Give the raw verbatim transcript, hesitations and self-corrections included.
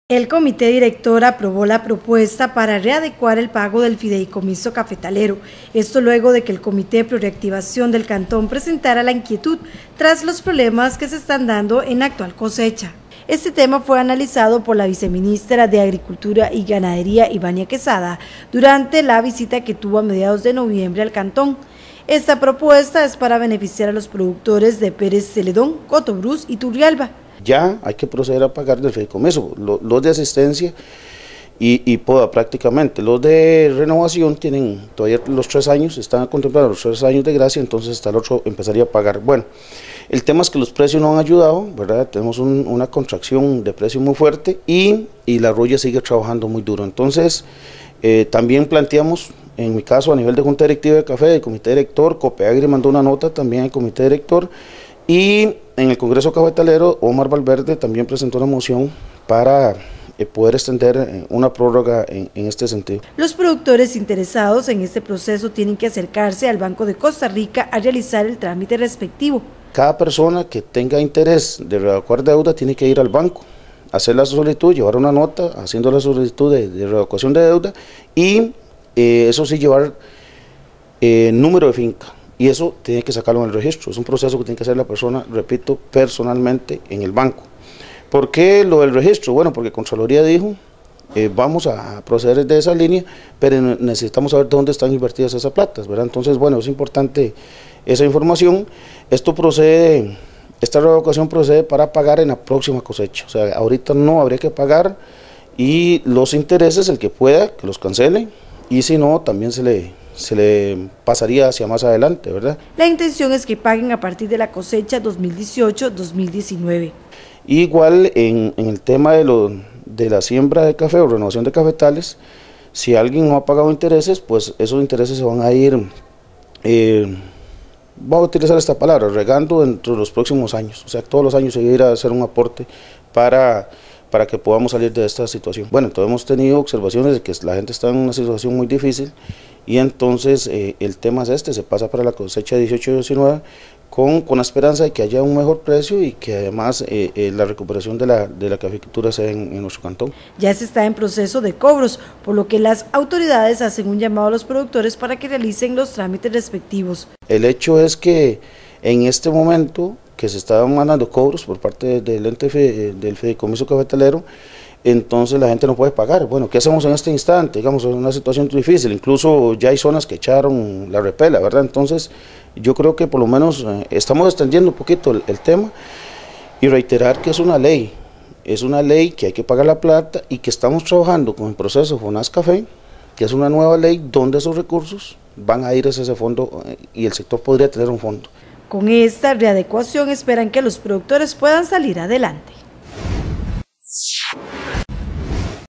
El comité director aprobó la propuesta para readecuar el pago del fideicomiso cafetalero, esto luego de que el Comité de Prorreactivación del Cantón presentara la inquietud tras los problemas que se están dando en la actual cosecha. Este tema fue analizado por la viceministra de Agricultura y Ganadería, Ivania Quesada, durante la visita que tuvo a mediados de noviembre al Cantón. Esta propuesta es para beneficiar a los productores de Pérez Celedón, Cotobruz y Turrialba. Ya hay que proceder a pagar del fideicomiso, los, los de asistencia y, y poda prácticamente, los de renovación tienen todavía los tres años, están contemplados los tres años de gracia, entonces hasta el otro empezaría a pagar. Bueno, el tema es que los precios no han ayudado, ¿verdad? Tenemos un, una contracción de precio muy fuerte y, y la roya sigue trabajando muy duro, entonces eh, también planteamos, en mi caso a nivel de Junta Directiva de Café, del Comité Director, Copeagri mandó una nota también al Comité Director. Y en el Congreso Cafetalero, Omar Valverde también presentó una moción para eh, poder extender eh, una prórroga en, en este sentido. Los productores interesados en este proceso tienen que acercarse al Banco de Costa Rica a realizar el trámite respectivo. Cada persona que tenga interés de readecuar deuda tiene que ir al banco, hacer la solicitud, llevar una nota haciendo la solicitud de, de readecuación de deuda y eh, eso sí llevar eh, número de finca. Y eso tiene que sacarlo en el registro, es un proceso que tiene que hacer la persona, repito, personalmente en el banco. ¿Por qué lo del registro? Bueno, porque Contraloría dijo, eh, vamos a proceder de esa línea, pero necesitamos saber dónde están invertidas esas platas, ¿verdad? Entonces, bueno, es importante esa información. Esto procede, esta revocación procede para pagar en la próxima cosecha, o sea, ahorita no habría que pagar y los intereses, el que pueda, que los cancele, y si no, también se le... se le pasaría hacia más adelante, ¿verdad? La intención es que paguen a partir de la cosecha dos mil dieciocho dos mil diecinueve. Igual en, en el tema de, lo, de la siembra de café o renovación de cafetales, si alguien no ha pagado intereses, pues esos intereses se van a ir, eh, voy a utilizar esta palabra, regando dentro de los próximos años, o sea, todos los años se va a ir a hacer un aporte para... para que podamos salir de esta situación. Bueno, entonces hemos tenido observaciones de que la gente está en una situación muy difícil y entonces eh, el tema es este, se pasa para la cosecha dieciocho diecinueve con, con la esperanza de que haya un mejor precio y que además eh, eh, la recuperación de la, de la caficultura sea en, en nuestro cantón. Ya se está en proceso de cobros, por lo que las autoridades hacen un llamado a los productores para que realicen los trámites respectivos. El hecho es que en este momento que se estaban mandando cobros por parte del ente del fideicomiso cafetalero, entonces la gente no puede pagar. Bueno, ¿qué hacemos en este instante? Digamos, es una situación difícil, incluso ya hay zonas que echaron la repela, ¿verdad? Entonces yo creo que por lo menos eh, estamos extendiendo un poquito el, el tema y reiterar que es una ley, es una ley que hay que pagar la plata y que estamos trabajando con el proceso FONASCAFE, que es una nueva ley donde esos recursos van a ir hacia ese fondo eh, y el sector podría tener un fondo. Con esta readecuación esperan que los productores puedan salir adelante.